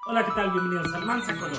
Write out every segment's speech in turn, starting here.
Hola, ¿qué tal? Bienvenidos al Mansa Color.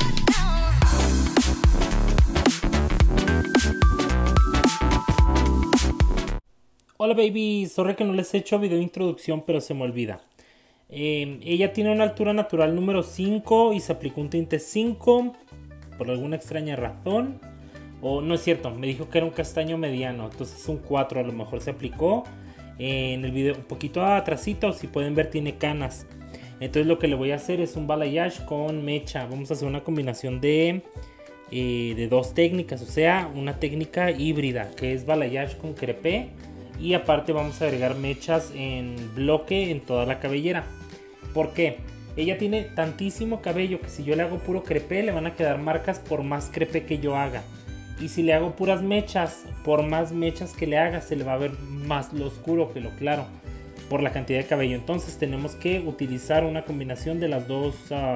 Hola baby, sorry que no les he hecho video de introducción, pero se me olvida. Ella tiene una altura natural número 5 y se aplicó un tinte 5 por alguna extraña razón. O no es cierto, me dijo que era un castaño mediano, entonces un 4 a lo mejor se aplicó. En el video un poquito atrasito, si pueden ver, tiene canas. Entonces lo que le voy a hacer es un balayage con mecha. Vamos a hacer una combinación de dos técnicas, o sea, una técnica híbrida que es balayage con crepé. Y aparte vamos a agregar mechas en bloque en toda la cabellera. ¿Por qué? Ella tiene tantísimo cabello que si yo le hago puro crepé le van a quedar marcas por más crepé que yo haga. Y si le hago puras mechas, por más mechas que le haga se le va a ver más lo oscuro que lo claro por la cantidad de cabello. Entonces tenemos que utilizar una combinación de las dos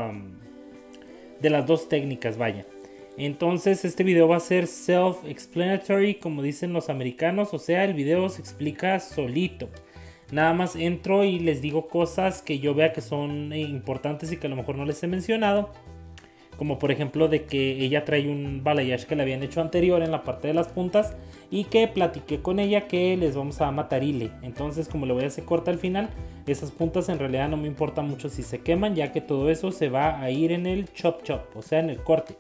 técnicas, vaya. Entonces este video va a ser self-explanatory, como dicen los americanos, o sea, el video se explica solito. Nada más entro y les digo cosas que yo vea que son importantes y que a lo mejor no les he mencionado. Como por ejemplo de que ella trae un balayage que le habían hecho anterior en la parte de las puntas y que platiqué con ella que les vamos a matar hile. Entonces, como le voy a hacer corta al final, esas puntas en realidad no me importa mucho si se queman, ya que todo eso se va a ir en el chop chop, o sea, en el corte.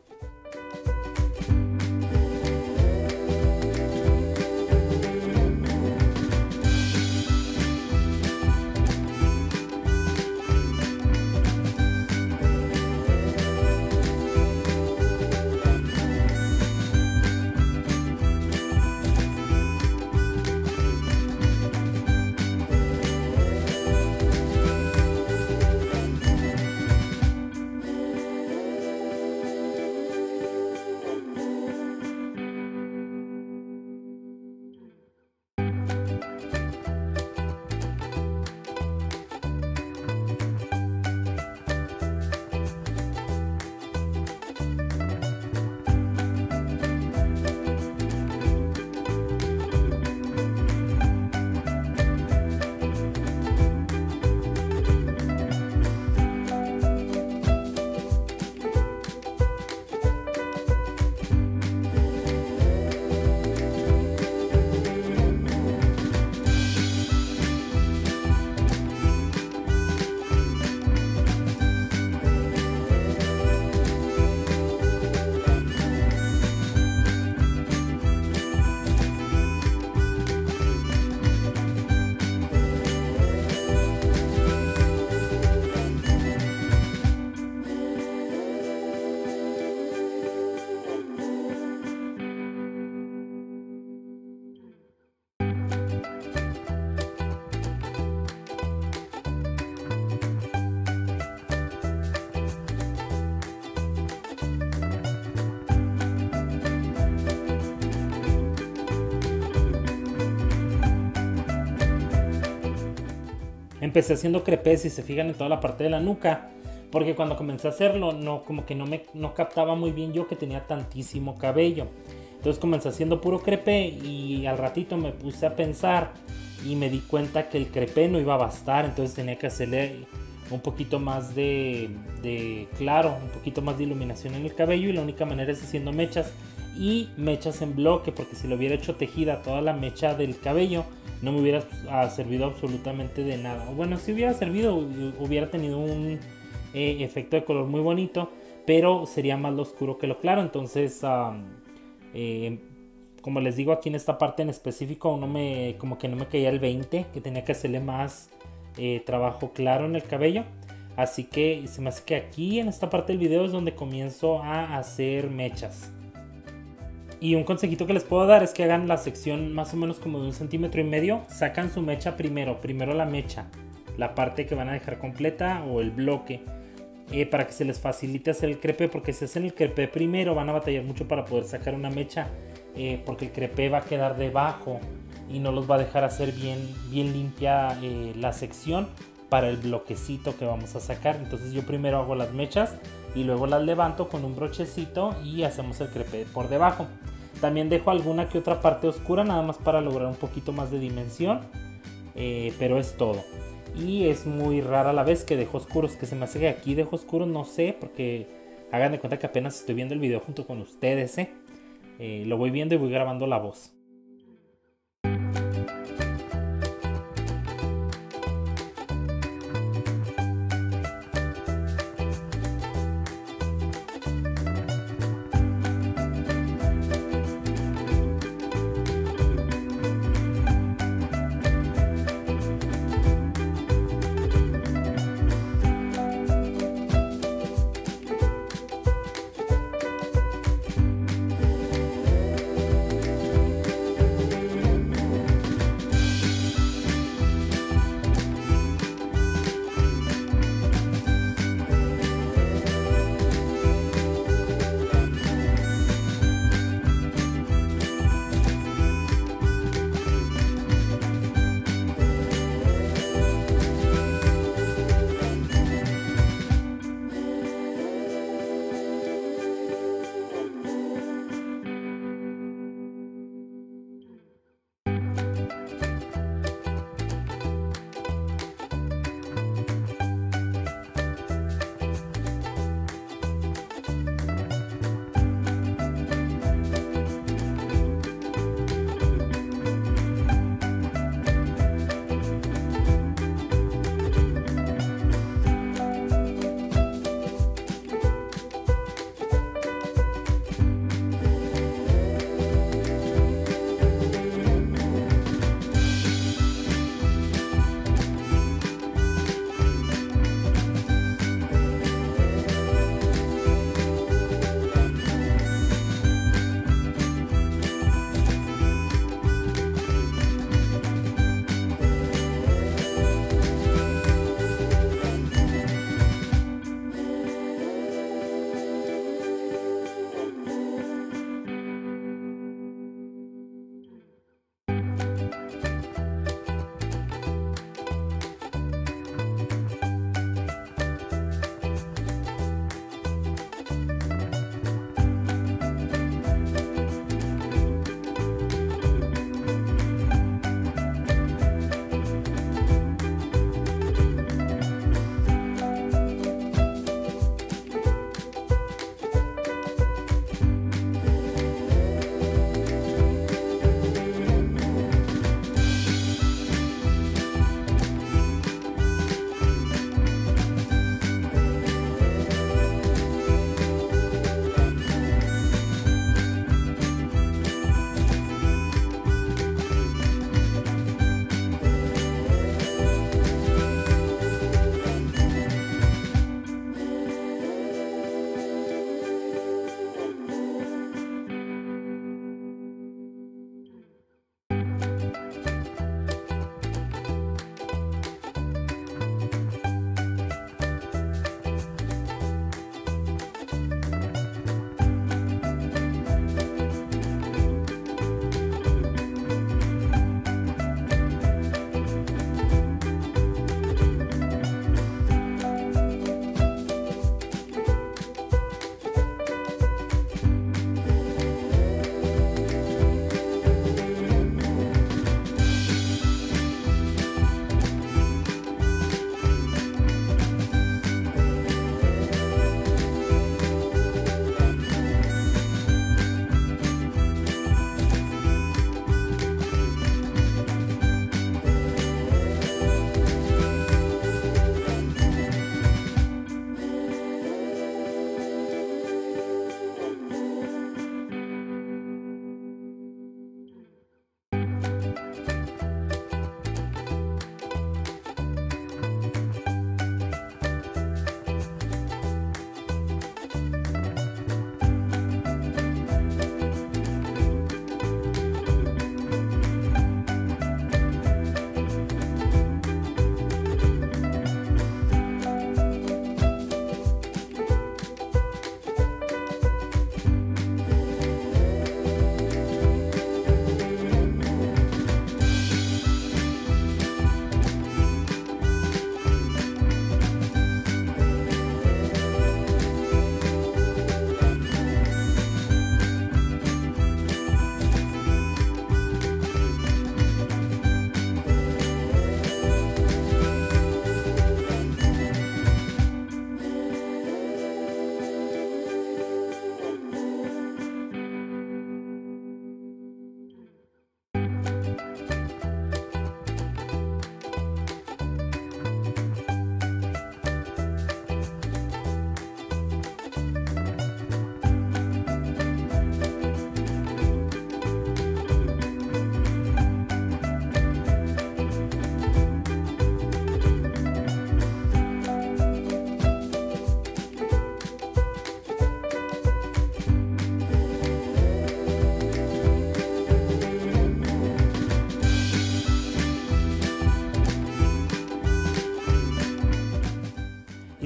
Empecé haciendo crepé, si se fijan, en toda la parte de la nuca, porque cuando comencé a hacerlo como que no captaba muy bien yo que tenía tantísimo cabello. Entonces comencé haciendo puro crepé y al ratito me puse a pensar y me di cuenta que el crepé no iba a bastar, entonces tenía que hacerle un poquito más de claro, un poquito más de iluminación en el cabello, y la única manera es haciendo mechas y mechas en bloque, porque si lo hubiera hecho tejida toda la mecha del cabello no me hubiera servido absolutamente de nada. Bueno, si hubiera servido, hubiera tenido un efecto de color muy bonito, pero sería más lo oscuro que lo claro. Entonces como les digo, aquí en esta parte en específico como que no me caía el 20, que tenía que hacerle más trabajo claro en el cabello. Así que se me hace que aquí en esta parte del video es donde comienzo a hacer mechas. Y un consejito que les puedo dar es que hagan la sección más o menos como de 1,5 centímetros. Sacan su mecha primero la mecha, la parte que van a dejar completa o el bloque, para que se les facilite hacer el crepé, porque si hacen el crepé primero van a batallar mucho para poder sacar una mecha, porque el crepé va a quedar debajo y no los va a dejar hacer bien limpia la sección para el bloquecito que vamos a sacar. Entonces yo primero hago las mechas y luego las levanto con un brochecito y hacemos el crepé por debajo. También dejo alguna que otra parte oscura, nada más para lograr un poquito más de dimensión, pero es todo. Y es muy rara la vez que dejo oscuros, que se me hace que aquí dejo oscuros, no sé, porque hagan de cuenta que apenas estoy viendo el video junto con ustedes, lo voy viendo y voy grabando la voz.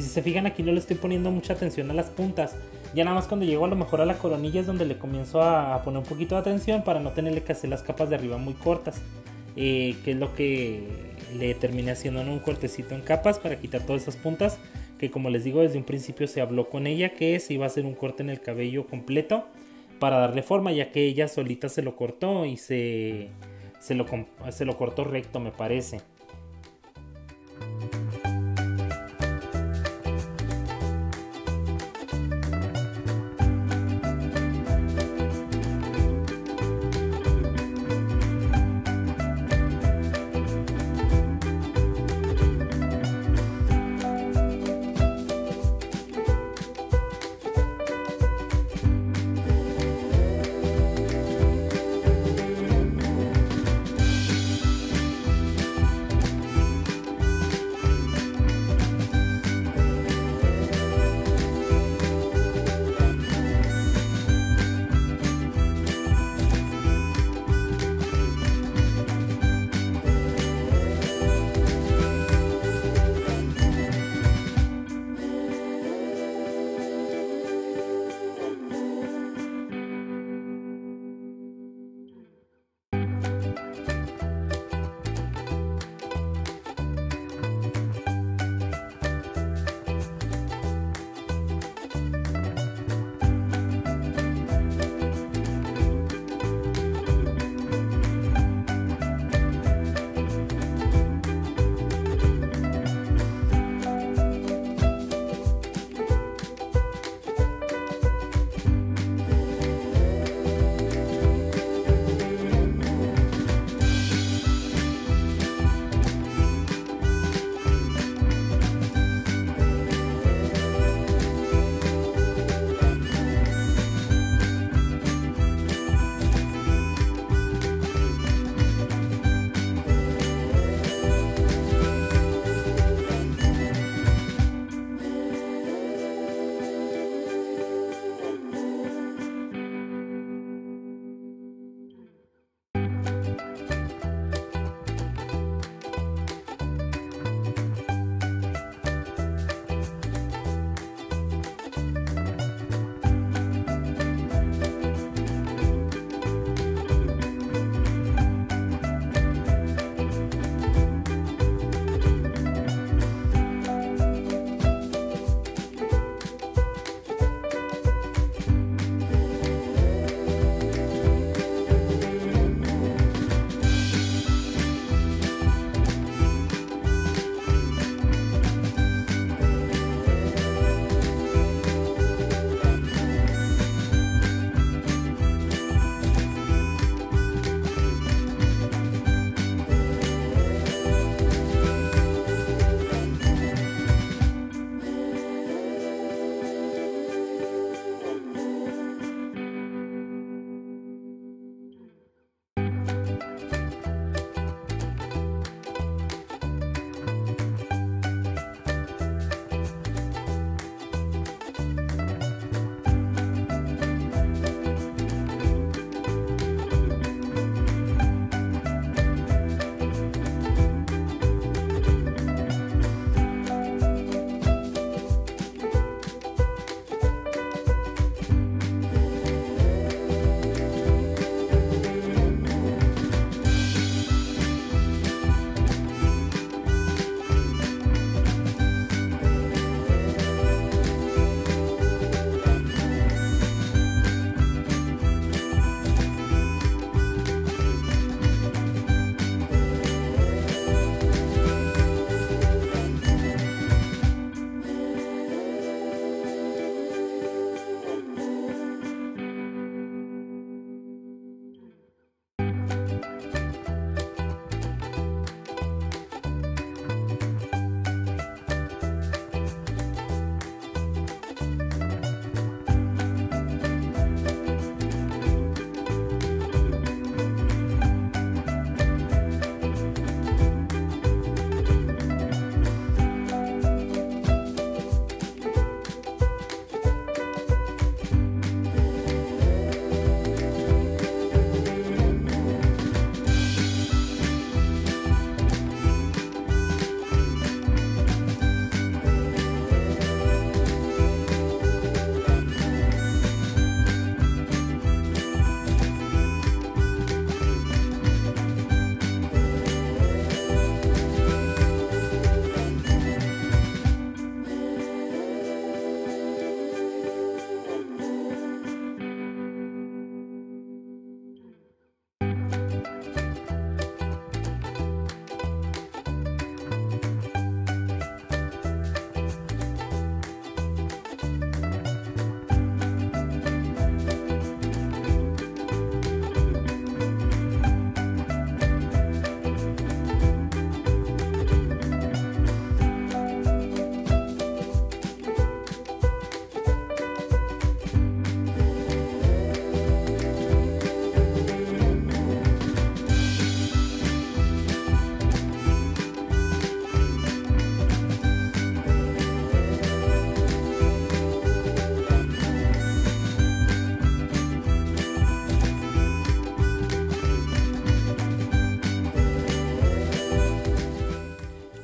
se fijan, aquí no le estoy poniendo mucha atención a las puntas. Ya nada más cuando llego a lo mejor a la coronilla es donde le comienzo a poner un poquito de atención para no tenerle que hacer las capas de arriba muy cortas. Que es lo que le terminé haciendo, ¿no? Un cortecito en capas para quitar todas esas puntas. Que como les digo, desde un principio se habló con ella que se iba a hacer un corte en el cabello completo para darle forma, ya que ella solita se lo cortó y se lo cortó recto, me parece.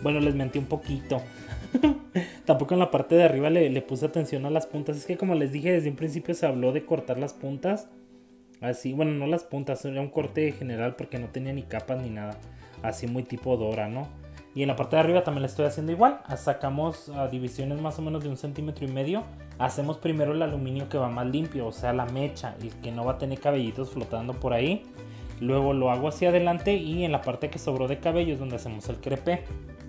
Bueno, les mentí un poquito. Tampoco en la parte de arriba le puse atención a las puntas. Es que como les dije desde un principio se habló de cortar las puntas. Así, bueno, no las puntas, era un corte general porque no tenía ni capas ni nada. Así muy tipo Dora, ¿no? Y en la parte de arriba también le estoy haciendo igual. Sacamos a divisiones más o menos de 1,5 centímetros. Hacemos primero el aluminio que va más limpio, o sea la mecha, y que no va a tener cabellitos flotando por ahí. Luego lo hago hacia adelante y en la parte que sobró de cabello es donde hacemos el crepé.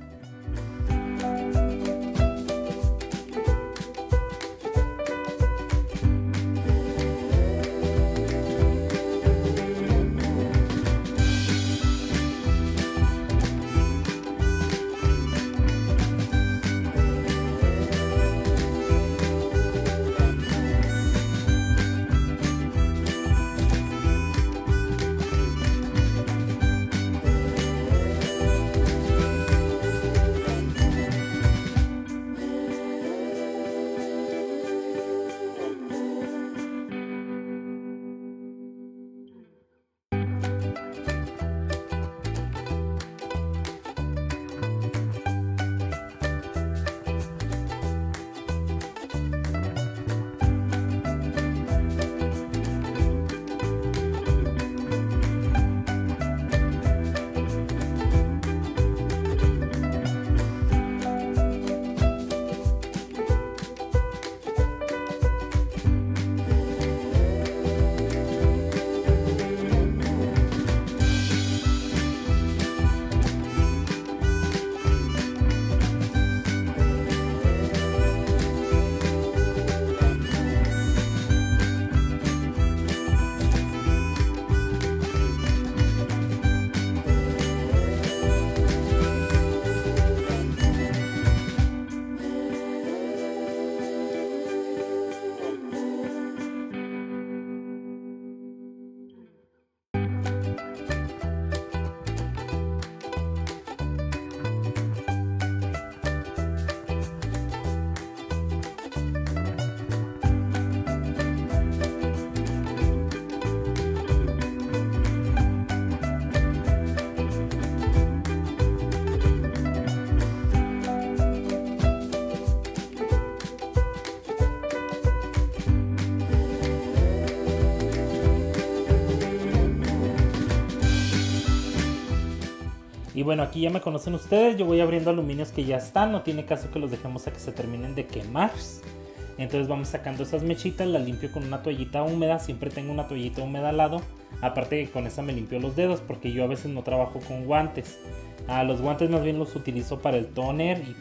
Y bueno, aquí ya me conocen ustedes, yo voy abriendo aluminios que ya están, no tiene caso que los dejemos a que se terminen de quemar. Entonces vamos sacando esas mechitas, las limpio con una toallita húmeda, siempre tengo una toallita húmeda al lado. Aparte que con esa me limpio los dedos porque yo a veces no trabajo con guantes. Los guantes más bien los utilizo para el toner y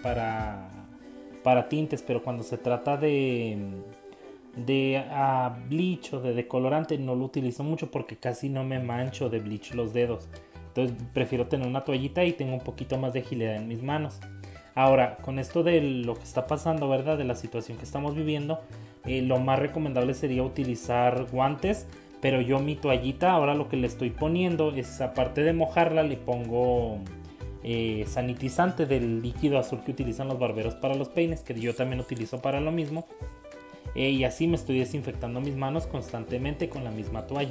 para tintes, pero cuando se trata de bleach o de decolorante no lo utilizo mucho porque casi no me mancho de bleach los dedos. Entonces prefiero tener una toallita y tengo un poquito más de agilidad en mis manos. Ahora, con esto de lo que está pasando, ¿verdad? De la situación que estamos viviendo, lo más recomendable sería utilizar guantes. Pero yo mi toallita, ahora lo que le estoy poniendo es, aparte de mojarla, le pongo sanitizante del líquido azul que utilizan los barberos para los peines, que yo también utilizo para lo mismo. Y así me estoy desinfectando mis manos constantemente con la misma toalla.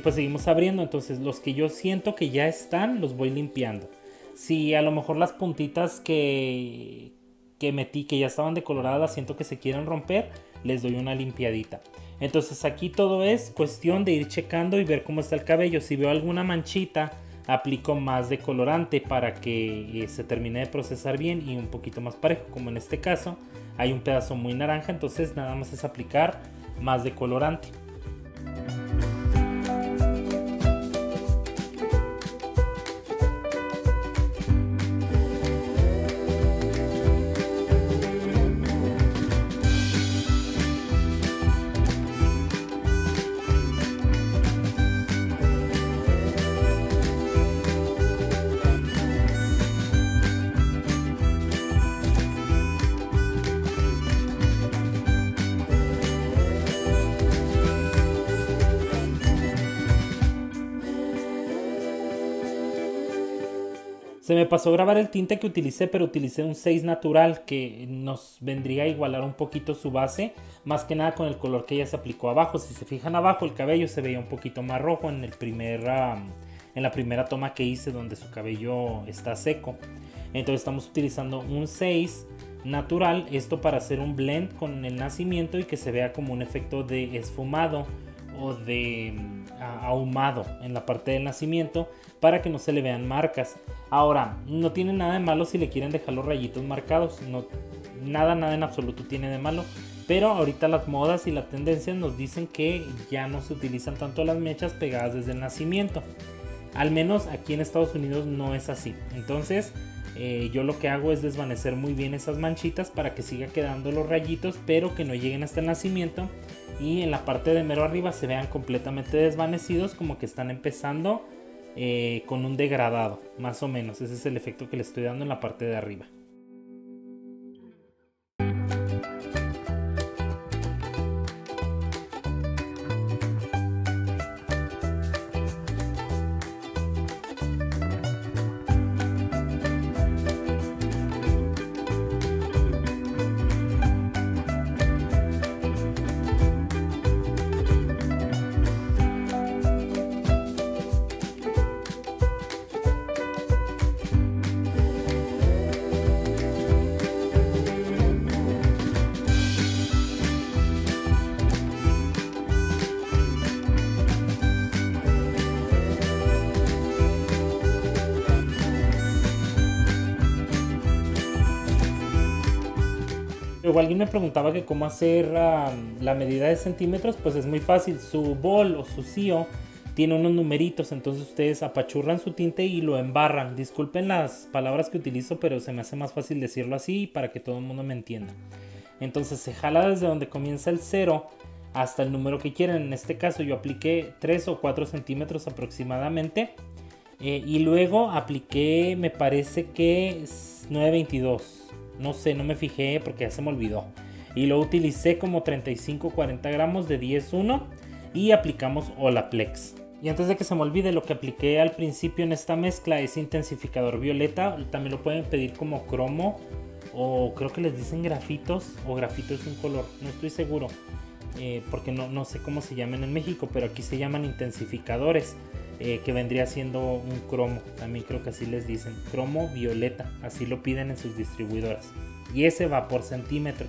pues seguimos abriendo. Entonces los que yo siento que ya están, los voy limpiando. Si a lo mejor las puntitas que metí, que ya estaban decoloradas, las siento que se quieren romper, les doy una limpiadita. Entonces aquí todo es cuestión de ir checando y ver cómo está el cabello. Si veo alguna manchita, aplico más decolorante para que se termine de procesar bien y un poquito más parejo. Como en este caso hay un pedazo muy naranja, entonces nada más es aplicar más decolorante. Se me pasó a grabar el tinte que utilicé, pero utilicé un 6 natural que nos vendría a igualar un poquito su base, más que nada con el color que ella se aplicó abajo. Si se fijan abajo, el cabello se veía un poquito más rojo en la primera toma que hice donde su cabello está seco. Entonces estamos utilizando un 6 natural, esto para hacer un blend con el nacimiento y que se vea como un efecto de esfumado o de ahumado en la parte del nacimiento para que no se le vean marcas. Ahora, no tiene nada de malo si le quieren dejar los rayitos marcados, no, nada en absoluto tiene de malo, pero ahorita las modas y las tendencias nos dicen que ya no se utilizan tanto las mechas pegadas desde el nacimiento. Al menos aquí en Estados Unidos no es así. Entonces yo lo que hago es desvanecer muy bien esas manchitas para que siga quedando los rayitos, pero que no lleguen hasta el nacimiento y en la parte de mero arriba se vean completamente desvanecidos, como que están empezando con un degradado, más o menos. Ese es el efecto que le estoy dando en la parte de arriba. Luego alguien me preguntaba que cómo hacer la medida de centímetros. Pues es muy fácil. Su bol o su CEO tiene unos numeritos, entonces ustedes apachurran su tinte y lo embarran. Disculpen las palabras que utilizo, pero se me hace más fácil decirlo así para que todo el mundo me entienda. Entonces se jala desde donde comienza el 0 hasta el número que quieren. En este caso yo apliqué 3 o 4 centímetros aproximadamente. Y luego apliqué, me parece que 9.22. No sé, no me fijé porque ya se me olvidó. Y lo utilicé como 35-40 gramos de 10-1 y aplicamos Olaplex. Y antes de que se me olvide, lo que apliqué al principio en esta mezcla es intensificador violeta. También lo pueden pedir como cromo o creo que les dicen grafitos, o grafito es un color, no estoy seguro. Porque no sé cómo se llaman en México, pero aquí se llaman intensificadores, que vendría siendo un cromo, también creo que así les dicen, cromo violeta, así lo piden en sus distribuidoras, y ese va por centímetros.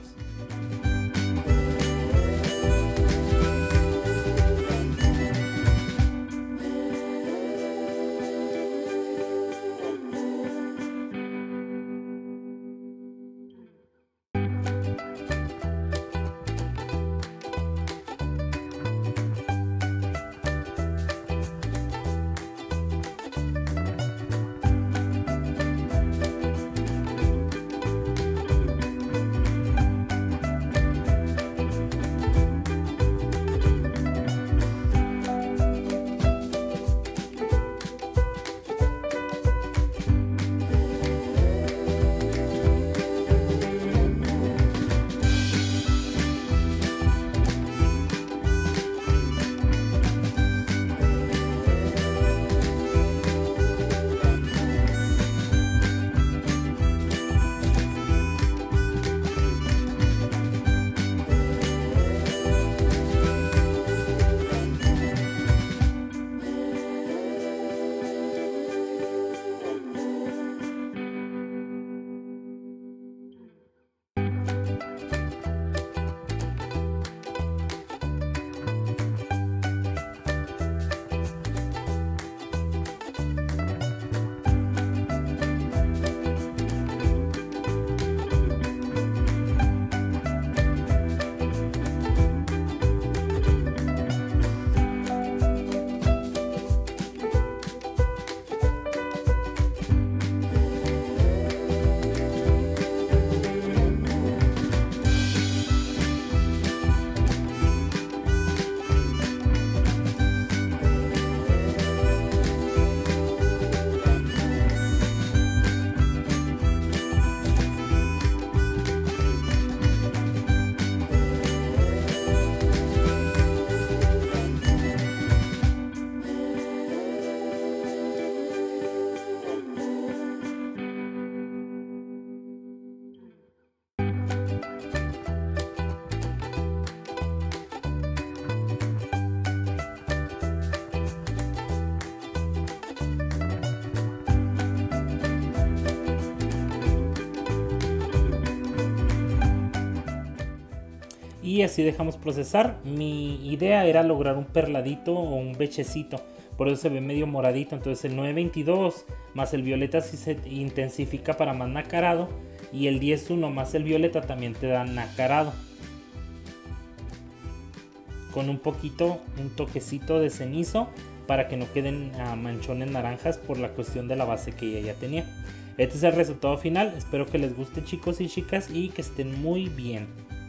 y así dejamos procesar. Mi idea era lograr un perladito o un bechecito, por eso se ve medio moradito. Entonces el 922 más el violeta sí se intensifica para más nacarado, y el 10-1 más el violeta también te da nacarado, con un toquecito de cenizo para que no queden manchones naranjas por la cuestión de la base que ella ya tenía. Este es el resultado final. Espero que les guste, chicos y chicas, y que estén muy bien.